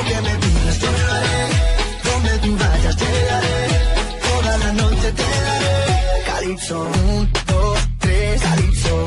que me pidas yo lo haré, donde tú vayas llegaré, toda la noche te daré. Calypso, 1, 2, 3, Calypso.